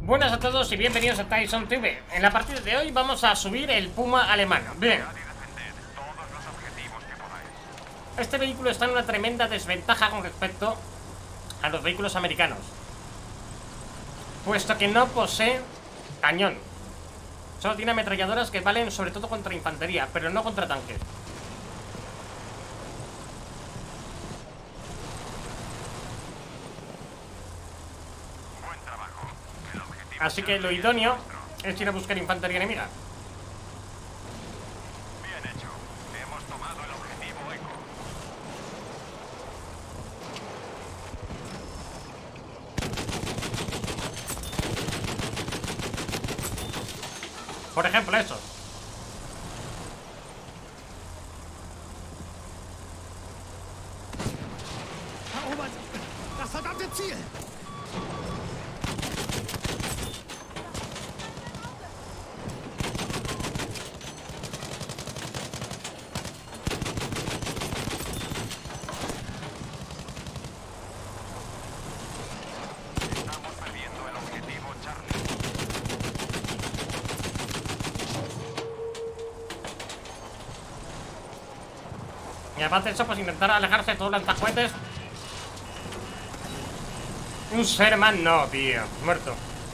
Buenas a todos y bienvenidos a Tyson TV. En la partida de hoy vamos a subir el Puma alemán. Bien. Este vehículo está en una tremenda desventaja con respecto a los vehículos americanos, puesto que no posee cañón. Solo tiene ametralladoras que valen sobre todo contra infantería, pero no contra tanques. Así que lo idóneo es ir a buscar infantería enemiga. Bien hecho. Hemos tomado el objetivo Eco. Por ejemplo, estos. Erobert das verdammte Ziel! Estamos perdiendo el objetivo Charlie. Y aparte de eso, pues intentar alejarse de todos los lanzacohetes. Un Sherman no, tío. Muerto.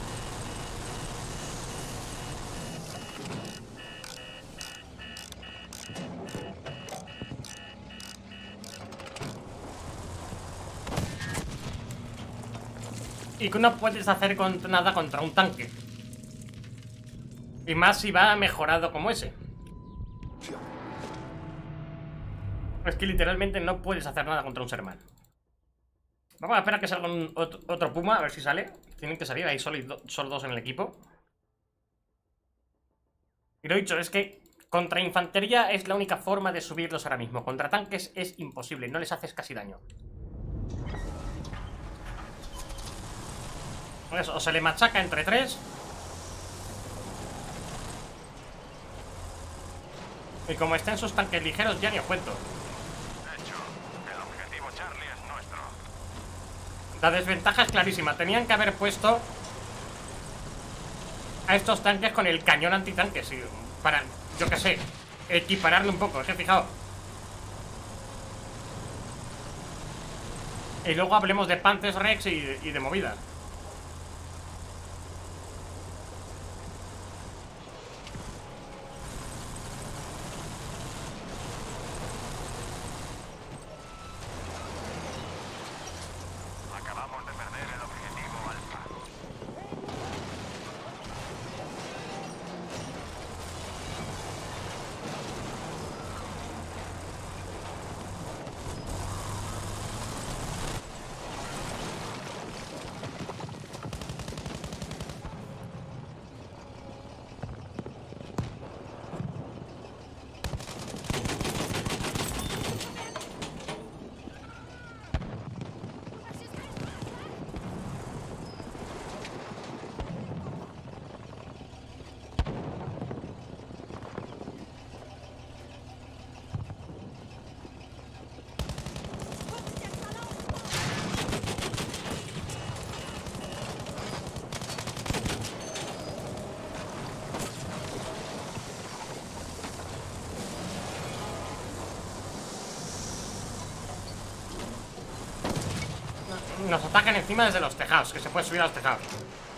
Y que no puedes hacer nada contra un tanque. Y más si va mejorado como ese. Es que literalmente no puedes hacer nada contra un Sherman. Vamos a esperar que salga otro Puma, a ver si sale. Tienen que salir, hay solo dos en el equipo. Y lo dicho, es que contra infantería es la única forma de subirlos ahora mismo. Contra tanques es imposible, no les haces casi daño. Pues o se le machaca entre tres. Y como estén sus tanques ligeros, ya ni os cuento. Hecho. El objetivo Charlie es nuestro. La desventaja es clarísima. Tenían que haber puesto a estos tanques con el cañón antitanque, sí, para, yo qué sé, equipararle un poco, fijaos. Y luego hablemos de Panthers Rex y de movidas. Acabamos de perder el objetivo Alfa. Nos atacan encima desde los tejados, que se puede subir a los tejados.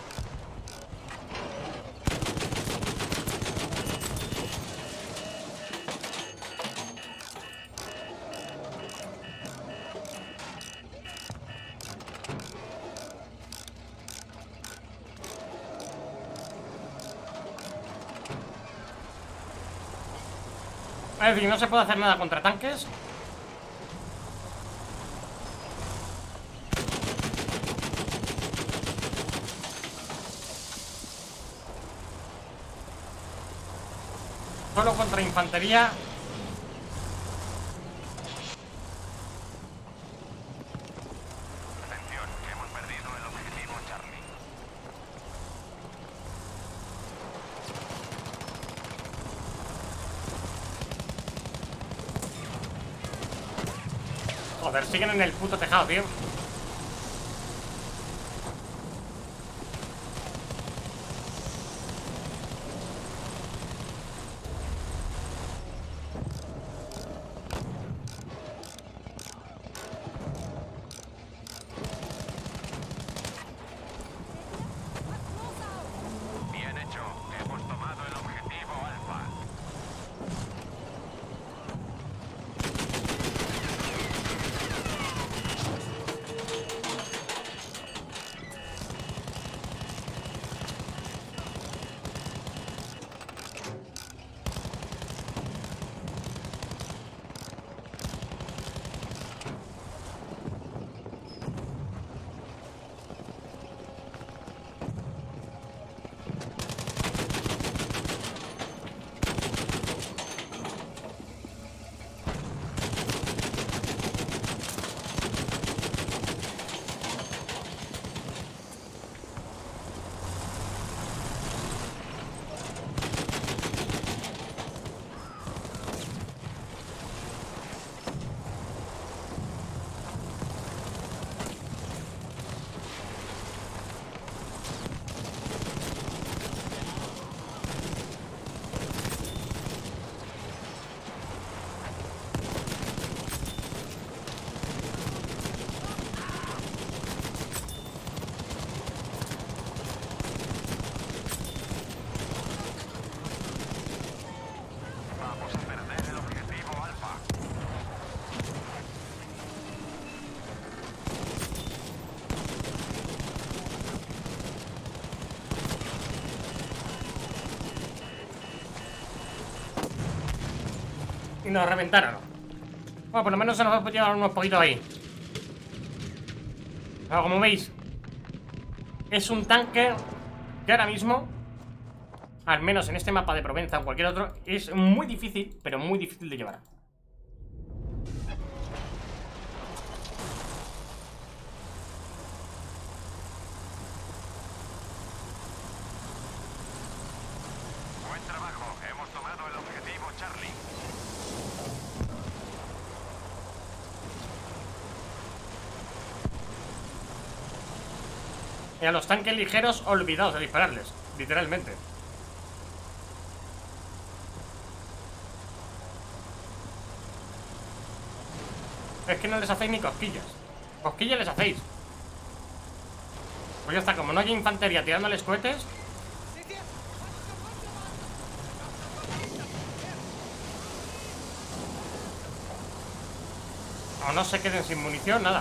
Es decir, no se puede hacer nada contra tanques. Solo contra infantería. Atención, hemos perdido el objetivo Charlie. Joder, siguen en el puto tejado, tío. y nos reventaron. Bueno, por lo menos se nos va a llevar unos poquitos ahí. Pero como veis, es un tanque que ahora mismo, al menos en este mapa de Provenza o cualquier otro, es muy difícil, pero muy difícil de llevar. Buen trabajo. Hemos tomado el objetivo Charlie. Y a los tanques ligeros, olvidaos de dispararles, literalmente. Es que no les hacéis ni cosquillas. Cosquillas les hacéis. Pues ya está, como no hay infantería tirándoles cohetes. O no se queden sin munición, nada.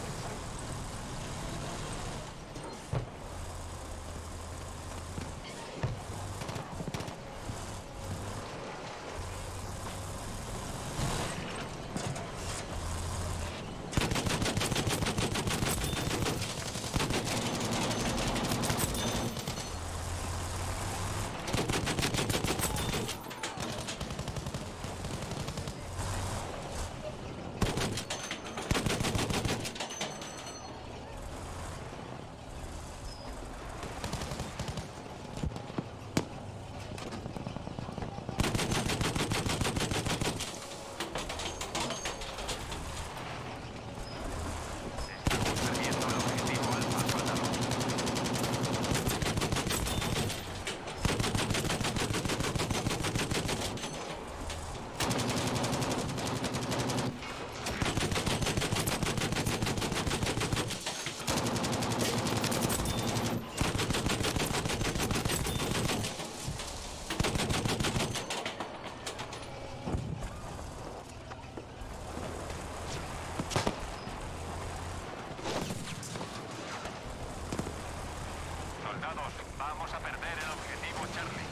Soldados, vamos a perder el objetivo Charlie.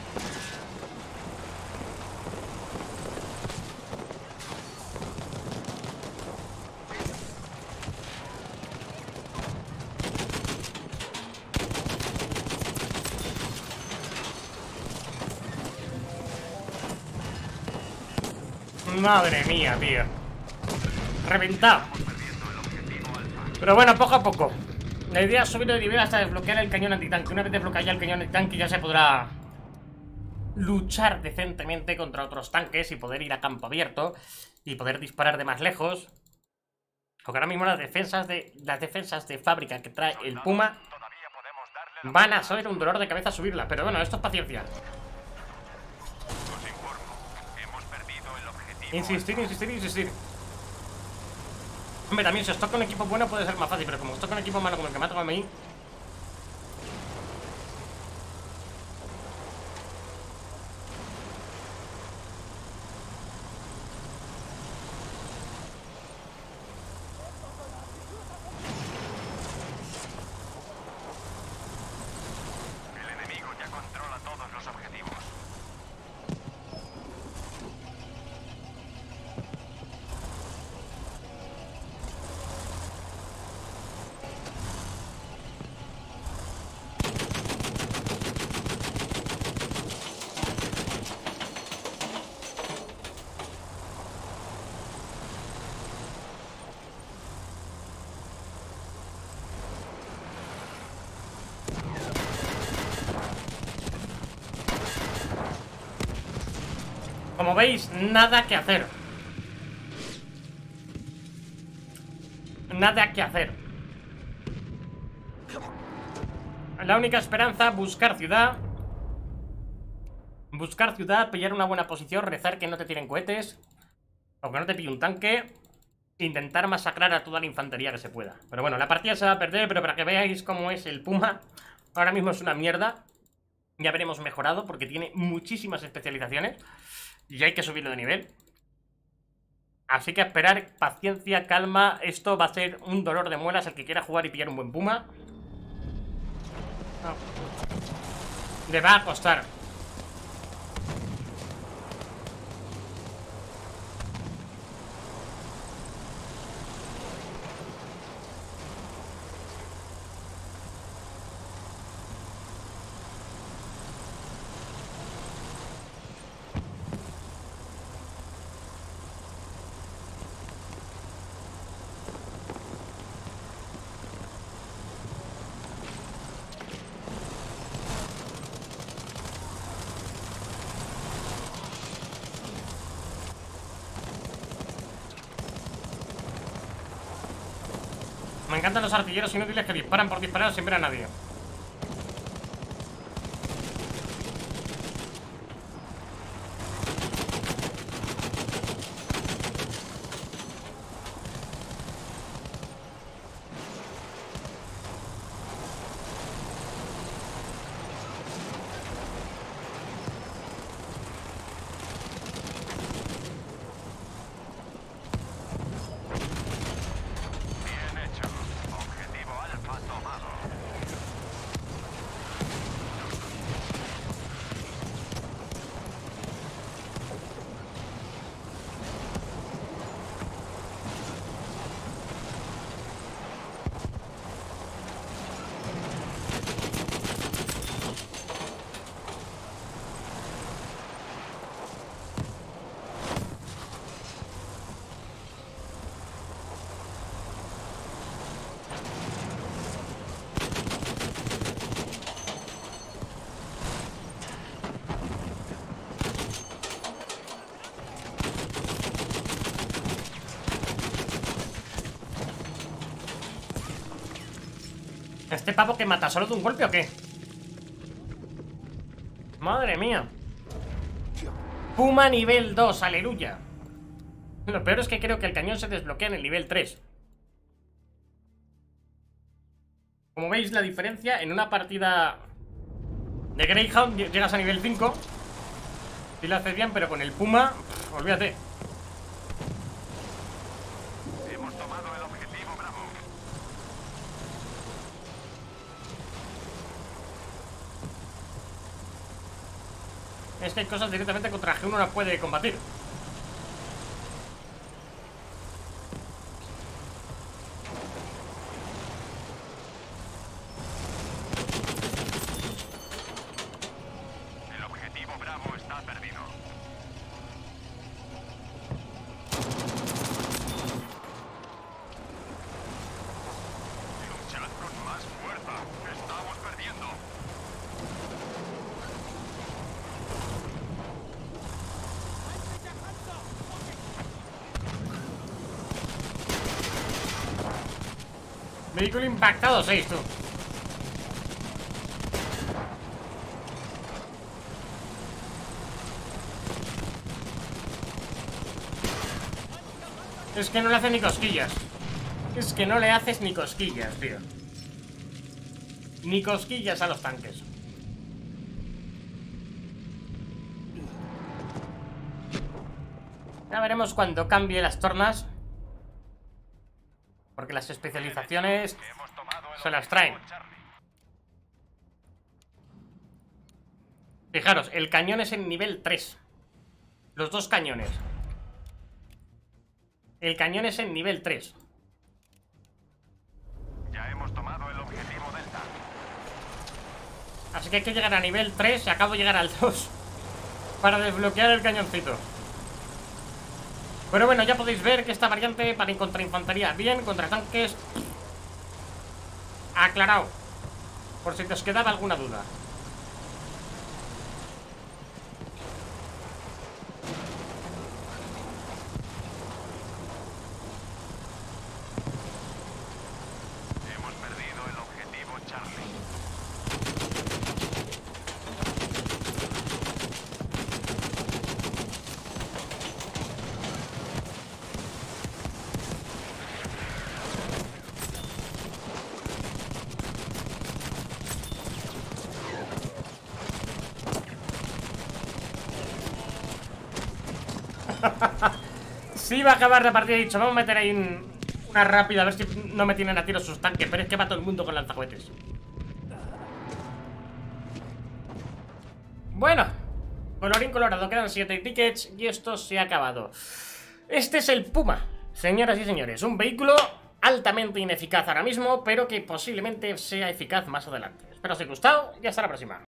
Madre mía, tío. Reventado. Pero bueno, poco a poco. La idea es subir de nivel hasta desbloquear el cañón antitanque. Una vez desbloqueado ya el cañón antitanque, ya se podrá luchar decentemente contra otros tanques y poder ir a campo abierto y poder disparar de más lejos. Porque ahora mismo las defensas de fábrica que trae el Puma Todavía podemos darle la... van a ser un dolor de cabeza subirlas. Pero bueno, esto es paciencia. Os informo. Hemos perdido el objetivo. Insistir, insistir, insistir. Hombre, también si os toca un equipo bueno puede ser más fácil, pero como os toca un equipo malo como el que me ha tocado a mí. El enemigo ya controla todos los objetivos. Como veis, nada que hacer. Nada que hacer. La única esperanza, buscar ciudad. Buscar ciudad, pillar una buena posición, rezar que no te tiren cohetes. O que no te pille un tanque. Intentar masacrar a toda la infantería que se pueda. Pero bueno, la partida se va a perder, pero para que veáis cómo es el Puma, ahora mismo es una mierda. Ya veremos mejorado porque tiene muchísimas especializaciones y hay que subirlo de nivel. Así que esperar, paciencia, calma. Esto va a ser un dolor de muelas el que quiera jugar y pillar un buen Puma. Le va a costar. encantan los artilleros inútiles que disparan por disparar sin ver a nadie. ¿Este pavo que mata solo de un golpe o qué? Madre mía. Puma nivel 2, aleluya. Lo peor es que creo que el cañón se desbloquea en el nivel 3. Como veis la diferencia, en una partida de Greyhound llegas a nivel 5 si lo haces bien, pero con el Puma, olvídate. Hemos tomado el objetivo Bravo. Es que hay cosas directamente contra que uno no puede combatir. El objetivo Bravo está perdido. Luchad con más fuerza. Estamos perdiendo. Vehículo impactado 6, tú. Es que no le haces ni cosquillas. Es que no le haces ni cosquillas, tío. Ni cosquillas a los tanques. Ya veremos cuando cambie las tornas, porque las especializaciones Hemos tomado el se las traen. objetivo Charlie. Fijaros, el cañón es en nivel 3. Los dos cañones. El cañón es en nivel 3. Ya hemos tomado el objetivo Delta. Así que hay que llegar a nivel 3 y acabo de llegar al 2 para desbloquear el cañoncito. Pero bueno, ya podéis ver que esta variante para contra infantería bien, contra tanques aclarado, por si te os quedaba alguna duda. Hemos perdido el objetivo Charlie. Sí, va a acabar la partida. He dicho, vamos a meter ahí una rápida, a ver si no me tienen a tiro sus tanques. Pero es que va todo el mundo con lanzacohetes. Bueno, colorín colorado, quedan 7 tickets y esto se ha acabado. Este es el Puma, señoras y señores. Un vehículo altamente ineficaz ahora mismo, pero que posiblemente sea eficaz más adelante. Espero os haya gustado y hasta la próxima.